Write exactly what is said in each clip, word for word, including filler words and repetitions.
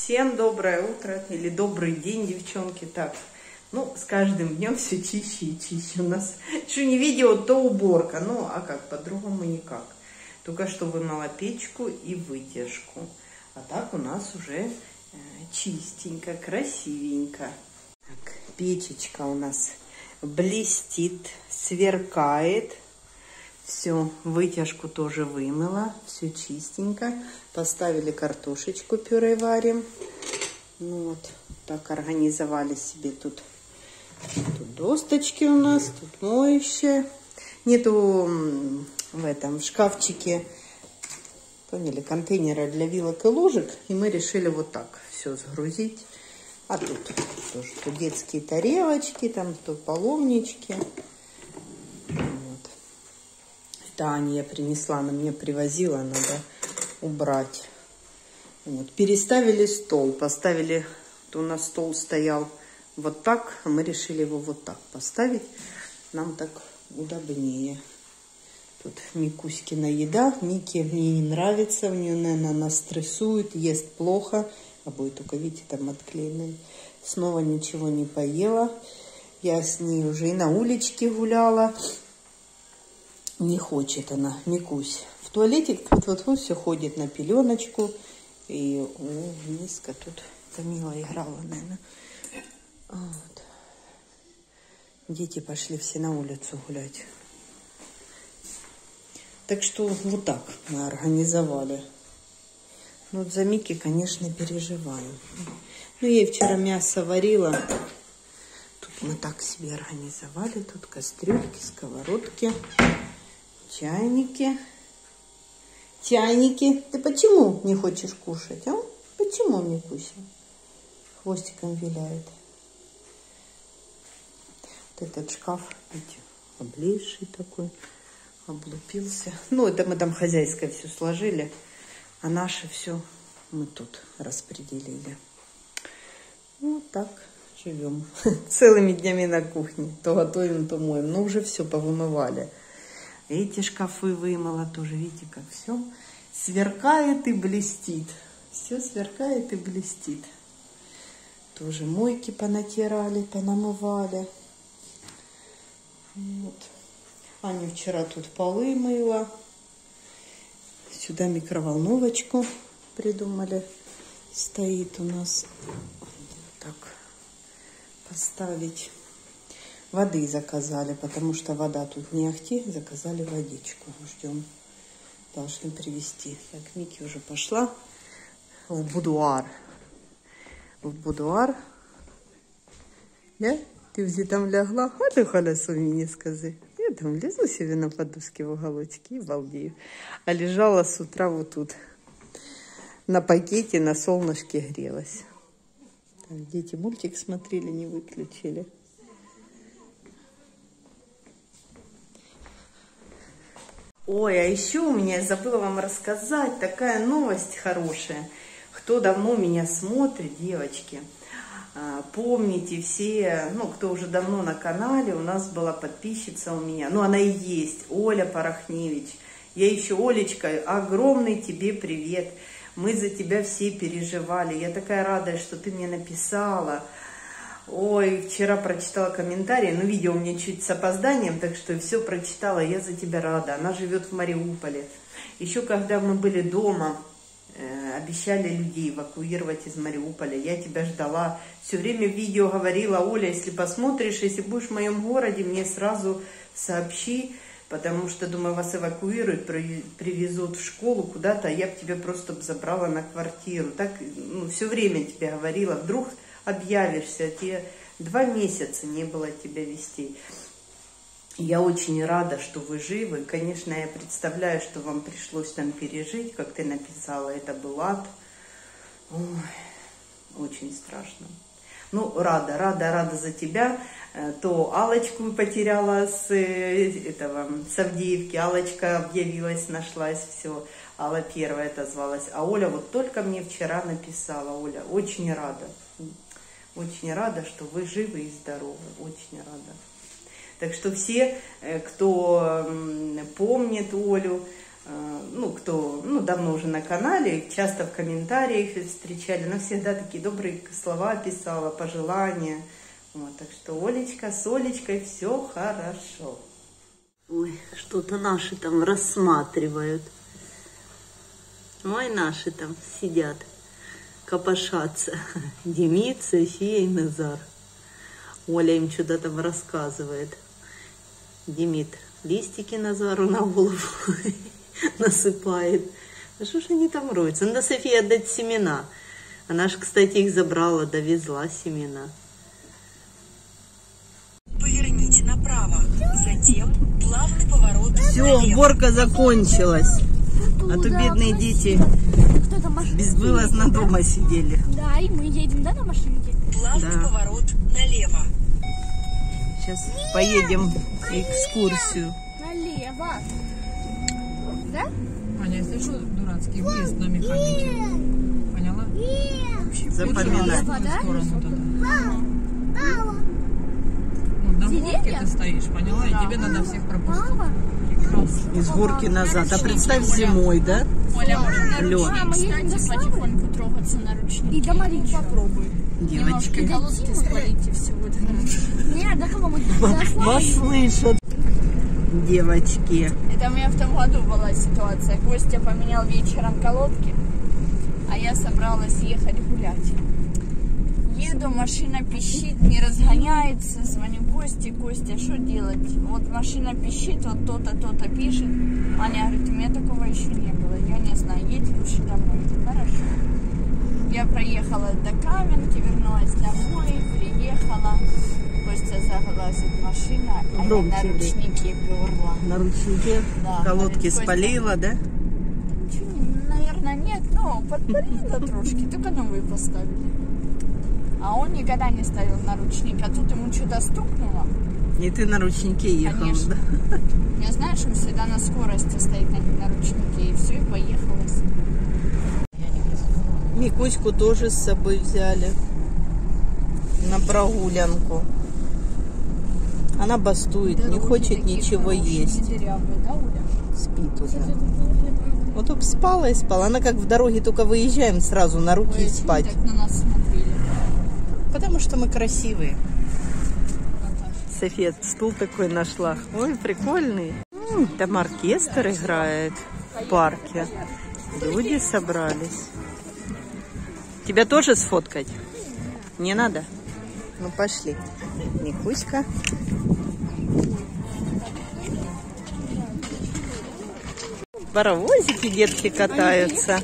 Всем доброе утро или добрый день, девчонки. Так, ну, с каждым днем все чище и чище. У нас, что не видео, то уборка. Ну, а как, по-другому никак. Только что вымыла печку и вытяжку. А так у нас уже э, чистенько, красивенько. Так, печечка у нас блестит, сверкает. Все, вытяжку тоже вымыла, все чистенько. Поставили картошечку, пюре варим. Ну вот, так организовали себе тут. Тут досточки у нас, тут моющее. Нету в этом в шкафчике, поняли, контейнера для вилок и ложек. И мы решили вот так все сгрузить. А тут тоже тут детские тарелочки, там тут половнички. Аня принесла, она мне привозила, надо убрать. Вот. Переставили стол, поставили, то у нас стол стоял вот так, а мы решили его вот так поставить, нам так удобнее. Тут Микуськина еда, Мике мне не нравится, у нее, наверное, она стрессует, ест плохо, обои только, видите, там отклеены. Снова ничего не поела, я с ней уже и на уличке гуляла. Не хочет она, Микусь. В туалете вот-вот все ходит на пеленочку. И о, низко тут Камила играла, наверное. Вот. Дети пошли все на улицу гулять. Так что вот так мы организовали. Ну, вот за Мики, конечно, переживаю. Ну, я ей вчера мясо варила. Тут мы так себе организовали. Тут кастрюльки, сковородки. Чайники. Чайники. Ты почему не хочешь кушать, а? Почему, Микуся? Хвостиком виляет. Вот этот шкаф, видите, облезший такой, облупился. Ну, это мы там хозяйское все сложили, а наше все мы тут распределили. Вот так живем. Целыми днями на кухне. То готовим, то моем. Но уже все повымывали. Эти шкафы вымыла тоже, видите, как все сверкает и блестит. Все сверкает и блестит. Тоже мойки понатирали, понамывали. Вот. Аня вчера тут полы мыла. Сюда микроволновочку придумали. Стоит у нас. Вот так поставить. Воды заказали, потому что вода тут не ахти. Заказали водичку. Ждем. Должны привезти. Так, Мики уже пошла в будуар. В будуар. Да? Ты где там лягла? А ты колесо мне скажи. Я там лезу себе на подушке в уголочке и балдею. А лежала с утра вот тут. На пакете, на солнышке грелась. Так, дети мультик смотрели, не выключили. Ой, а еще у меня, я забыла вам рассказать, такая новость хорошая. Кто давно меня смотрит, девочки, помните все, ну, кто уже давно на канале, у нас была подписчица у меня, ну, она и есть, Оля Порохневич. Я еще, Олечка, огромный тебе привет. Мы за тебя все переживали. Я такая рада, что ты мне написала. Ой, вчера прочитала комментарии, ну, видео у меня чуть с опозданием, так что все прочитала, я за тебя рада. Она живет в Мариуполе. Еще когда мы были дома, э, обещали людей эвакуировать из Мариуполя, я тебя ждала. Все время в видео говорила: Оля, если посмотришь, если будешь в моем городе, мне сразу сообщи, потому что, думаю, вас эвакуируют, привезут в школу куда-то, а я бы тебя просто забрала на квартиру. Так, ну, все время тебе говорила, вдруг объявишься, те два месяца не было тебя вестей. Я очень рада, что вы живы. Конечно, я представляю, что вам пришлось там пережить, как ты написала, это был ад. Ой, очень страшно. Ну, рада, рада, рада за тебя. То Аллочку потеряла с этого, с Авдеевки. Аллочка объявилась, нашлась, все. Алла первая отозвалась. А Оля вот только мне вчера написала. Оля, очень рада. Очень рада, что вы живы и здоровы. Очень рада. Так что все, кто помнит Олю, ну, кто ну, давно уже на канале, часто в комментариях встречали, она всегда такие добрые слова писала, пожелания. Вот, так что Олечка с Олечкой все хорошо. Ой, что-то наши там рассматривают. Ой, наши там сидят, копошатся. Демид, София и Назар. Оля им что-то там рассказывает. Демид листики Назару на голову насыпает. А что ж они там роются? Надо Софии отдать семена. Она же, кстати, их забрала, довезла семена. Поверните направо, затем плавный поворот Все, налево. уборка закончилась. А то бедные дети безвылазно дома сидели. Да, и мы едем, да, на машинке? Плавный Да. поворот налево. Сейчас поедем экскурсию. Налево. Да? Аня, если что, дурацкий выезд на механике. Поняла? Запоминай. В Да? сторону туда. Ну, на горке ты стоишь, поняла? И тебе надо всех пропустить. Из горки назад. А представь зимой, да? Оля, можно Лёд. Мама, едем до потихоньку трогаться на ручнике. И до Марии попробуй. Девочки. Колодки спалите, все будет хорошо. Нет, до кого мы? Вас слышат. Девочки. Это у меня в том году была ситуация. Костя поменял вечером колодки, а я собралась ехать гулять. Еду, машина пищит, не разгоняется, звоню Косте, Костя, что делать? Вот машина пищит, вот то-то, то-то пишет. Аня говорит, у меня такого еще не было, я не знаю, едь лучше домой. Хорошо. Я проехала до Каменки, вернулась домой, приехала. Костя заглазит машина, а я на ручнике перла. На ручнике Да, колодки говорит, Костя, спалила, да? Ничего, наверное, нет, но подпалила трошки, только новые поставили. А он никогда не ставил на ручник, а тут ему что-то стукнуло. И ты на ручнике ехала, Конечно. да? Я знаю, что он всегда на скорости стоит, а не на ручнике, и все, и поехалось. Микуську тоже с собой взяли на прогулянку. Она бастует, не Дороги хочет такие ничего хорошие, есть. не дырявые, да, Оля? Спит уже. Вот тут спала и спала. Она как в дороге только выезжаем сразу на руки Ой, и чего спать. так на нас смотрели? Потому что мы красивые. София стул такой нашла. Ой, прикольный. М, Там оркестр играет в парке. Люди собрались. Тебя тоже сфоткать? Не надо? Ну, пошли. Микуська. Паровозики детки катаются.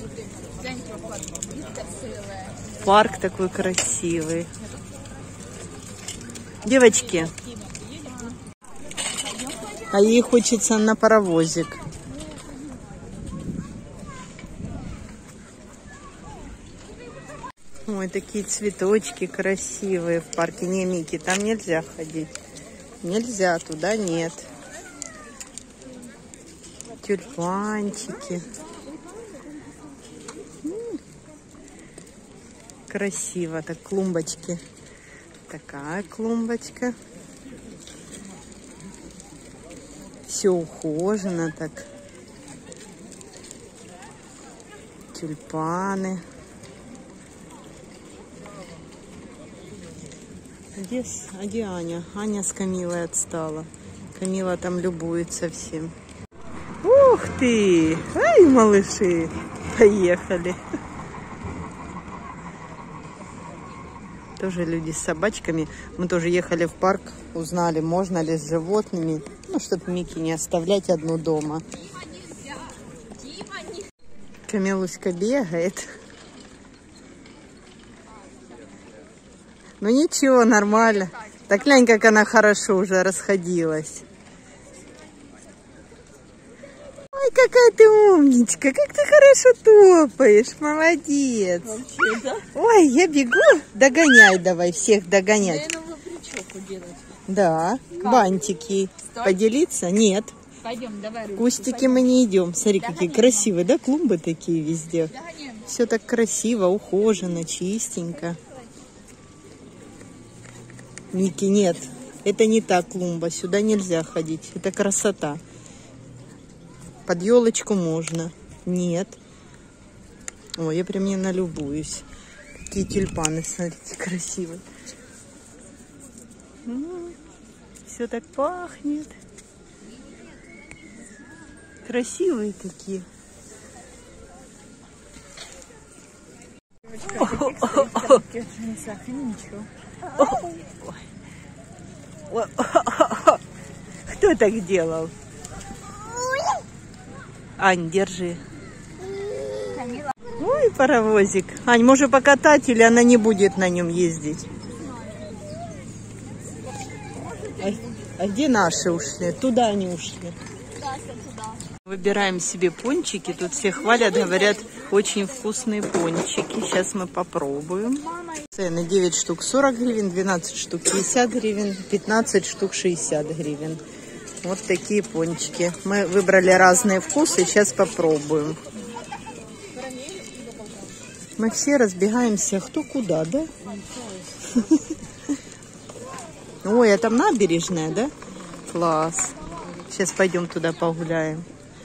Парк такой красивый. Девочки, а ей хочется на паровозик. Ой, такие цветочки красивые в парке. Не, Мики, там нельзя ходить. Нельзя, туда нет. Тюльпанчики. Красиво, так, клумбочки. Такая клумбочка. Все ухожено так. Тюльпаны. А где, а где Аня? Аня с Камилой отстала. Камила там любуется всем. Ух ты! Ай, малыши! Поехали! Тоже люди с собачками. Мы тоже ехали в парк, узнали, можно ли с животными. Ну, чтобы Мики не оставлять одну дома. Камилуська бегает. Ну ничего, нормально. Так глянь, как она хорошо уже расходилась. Ой, какая ты умничка, как ты хорошо топаешь, молодец. Вообще, да? Ой, я бегу, догоняй давай, всех догонять. Да, новую прическу делать. Да, как? Бантики. Стой. Поделиться? Нет. Пойдем, давай ручку. Кустики Пойдем. мы не идем. Смотри, Догоняем. какие красивые, да, клумбы такие везде. Догоняем. Все так красиво, ухожено, чистенько. Мики, нет, это не та клумба, сюда нельзя ходить, это красота. под елочку можно. Нет. Ой, я прям не налюбуюсь. Какие тюльпаны, смотрите, красивые. Все так пахнет. Красивые такие. Кто так делал? Ань, держи. Ой, паровозик. Ань, может покатать, или она не будет на нем ездить? А, а где наши ушли? Туда они ушли. Выбираем себе пончики. Тут все хвалят, говорят, очень вкусные пончики. Сейчас мы попробуем. Цены: девять штук сорок гривен, двенадцать штук пятьдесят гривен, пятнадцать штук шестьдесят гривен. Вот такие пончики. Мы выбрали разные вкусы. Сейчас попробуем. Мы все разбегаемся кто куда, да? Ой, а там набережная, да? Класс. Сейчас пойдем туда погуляем.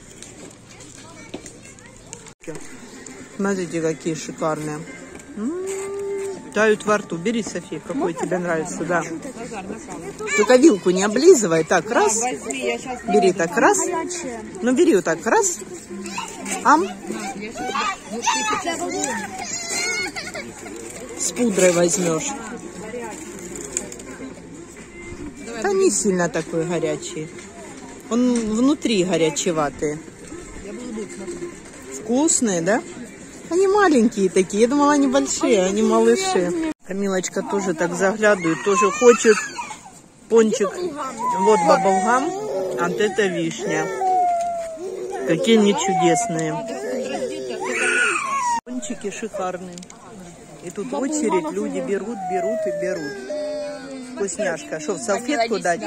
Смотрите, какие шикарные. М-м-м, тают во рту. Бери, София, какой тебе нравится, да. Только вилку не облизывай. Так, раз. Бери так, раз. Ну, бери вот так, раз. Ам. С пудрой возьмешь. Да не сильно такой горячий. Он внутри горячеватый. Вкусные, да? Они маленькие такие. Я думала, они большие, они малыши. Камилочка тоже так заглядывает, тоже хочет пончик. Вот баблгам, а вот это вишня. Какие они чудесные. Пончики шикарные. И тут очередь, люди берут, берут и берут. Вкусняшка. Что, в салфетку дать?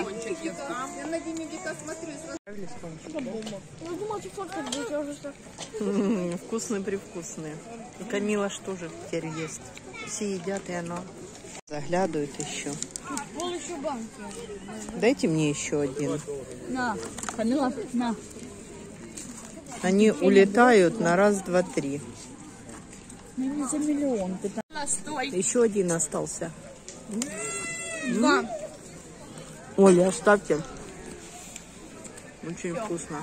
Вкусные-привкусные. И Камила что же теперь есть? Все едят, и она заглядывает еще. Пол еще банки. Дайте мне еще один. На, Камила, на. Они улетают на раз, два, три. Ну не за миллион. Ты там... Еще один остался. Два. Оля, оставьте. Очень вкусно.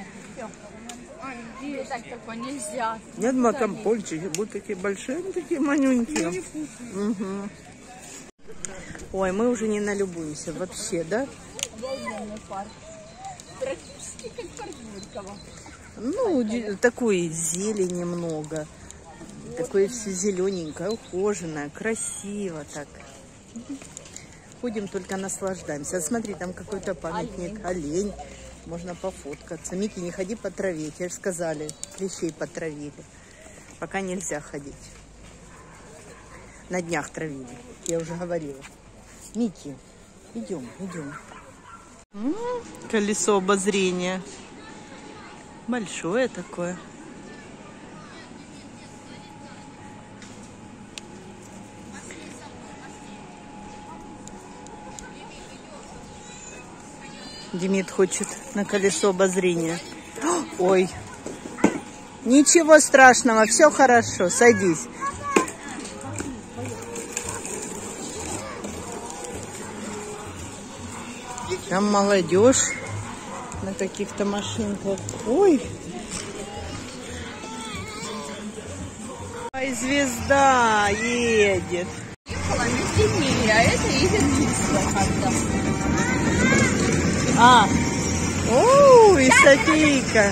Ай, так такое нельзя. Я думала, там пончики будут такие большие, такие манюнькие. Угу. Ой, мы уже не налюбуемся вообще, да? Практически как парк Горького. Ну, такой зелени много. Такое все зелененькое, ухоженное, красиво так. Ходим, только наслаждаемся. Смотри, там какой-то памятник, олень. Можно пофоткаться. Мики, не ходи по траве. Тебе же сказали, клещей потравили. Пока нельзя ходить. На днях травили. Я уже говорила. Мики, идем, идем. М-м, колесо обозрения. Большое такое. Демид хочет на колесо обозрения. Ой, ничего страшного, все хорошо, садись. Там молодежь на каких-то машинках. Ой. Ой, звезда едет. А это едет как-то. А, о, и Софийка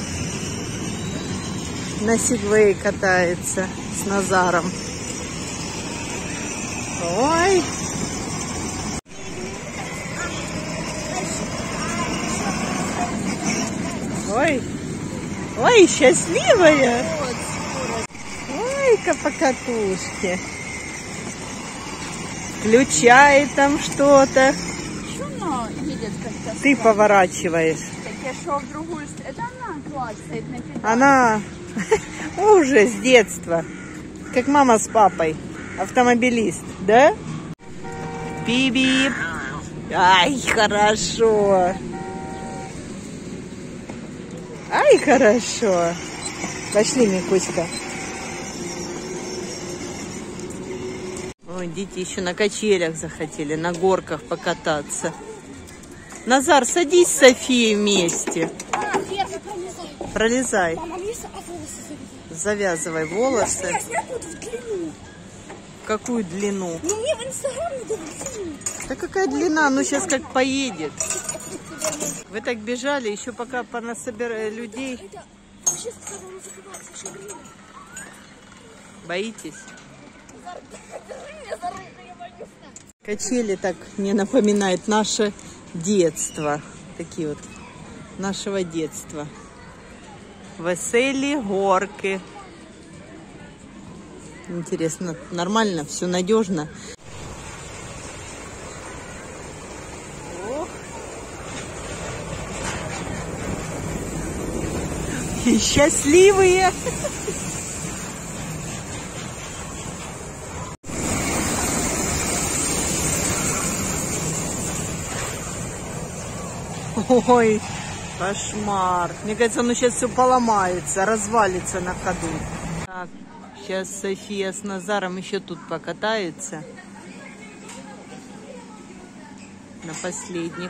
на сегвее катается с Назаром. Ой. Ой, ой, счастливая. Ой-ка по катушке. Включает там что-то. Ты поворачиваешь. Так я шел в другую сторону. Это она клацает на педали. Она уже с детства. Как мама с папой. Автомобилист, да? Биби. Ай, хорошо. Ай, хорошо. Пошли, Микуська. Ой, дети еще на качелях захотели, на горках покататься. Назар, садись с Софией вместе. А, Лера, пролезай. Пролезай. Мама, Лиса, а волосы завяжи. Завязывай волосы. Я снягу в длину. Какую длину? Ну, мне в Инстаграм надо выйти. Да какая длина? Ну сейчас как поедет. Вы так бежали, еще пока понасобирали людей. Это вообще сказано закрываться, что время. Боитесь? Держи меня за руку, я боюсь. Качели так мне напоминает наше детство. Такие вот нашего детства. Веселі горки. Интересно, нормально, все надежно. Ох. И счастливые. Ой, кошмар. Мне кажется, он сейчас все поломается, развалится на ходу. Так, сейчас София с Назаром еще тут покатаются. На последних.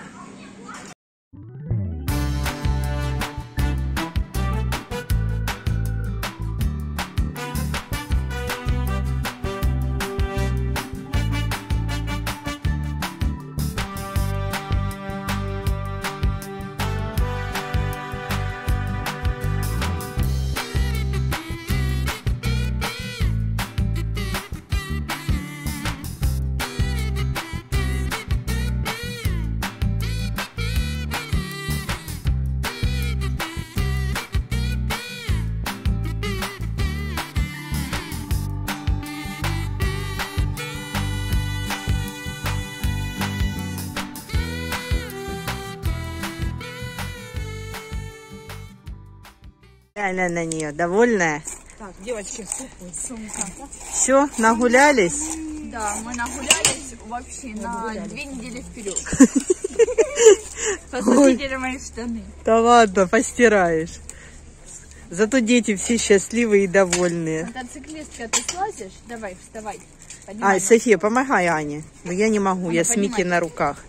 Глянь на нее, довольная? Так, девочки, сумка. Все, нагулялись? Да, мы нагулялись вообще на две недели вперед. Посмотрите на мои штаны. Да ладно, постираешь. Зато дети все счастливые и довольные. Мотоциклистка, ты слазишь? Давай, вставай. А, Поднимай. София, помогай Ане. Но я не могу, я Аня, с Микки поднимай. на руках.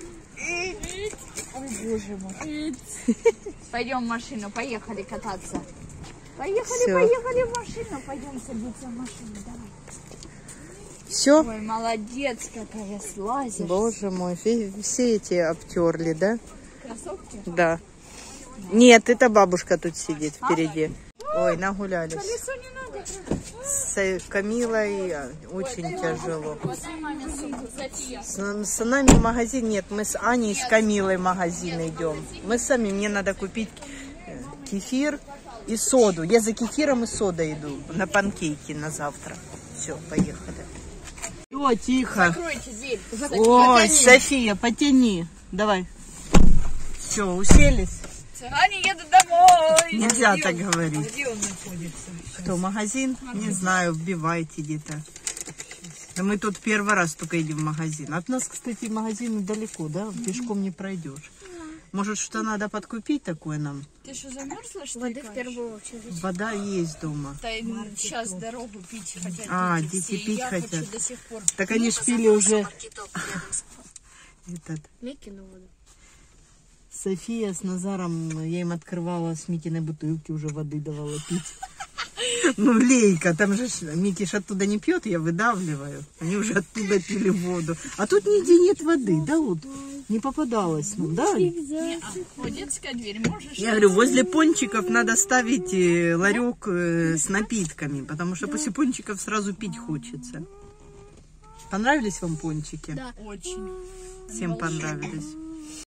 Ой, боже мой. Пойдем в машину, поехали кататься. Поехали, Всё. поехали в машину. Пойдем садиться в машину, давай. Все? Ой, молодец, какая слазишь. Боже мой, все, все эти обтерли, да? Кроссовки? Да. Нет, это бабушка тут сидит впереди. Ой, нагулялись. Колесо не надо. С Камилой очень тяжело. Подай маме сумку, София. С, с нами в магазин нет, мы с Аней и с Камилой в магазин идем. Мы сами, мне надо купить э, кефир и соду. Я за кефиром и содой иду на панкейки на завтра. Все, поехали. О, тихо. Закройте дверь. Ой, София, потяни. Давай. Все, уселись? Цыгане едут домой. Нельзя так говорить. Где он находится? Кто, магазин? Не знаю, вбивайте где-то. Да мы тут первый раз только идем в магазин. От нас, кстати, магазин далеко, да? Пешком не пройдешь. Может, что надо подкупить такое нам? Ты что, замерзла, что ли? Воды в первую очередь. Вода есть дома. Да, сейчас дорогу пить хотят. А, дети дети все, и пить я хотят. хочу до сих пор. Так они ж пили уже этот. Микину воду. София с Назаром, я им открывала с Микиной бутылки, уже воды давала пить. Ну, лейка, там же ж- Микки ж оттуда не пьет, я выдавливаю. Они уже оттуда пили воду. А тут нигде нет воды, да, вот не попадалось нам, да? Вот детская дверь, можешь? Я говорю, возле пончиков надо ставить э, ларек э, с напитками, потому что после пончиков сразу пить хочется. Понравились вам пончики? Да. Очень. Всем понравились.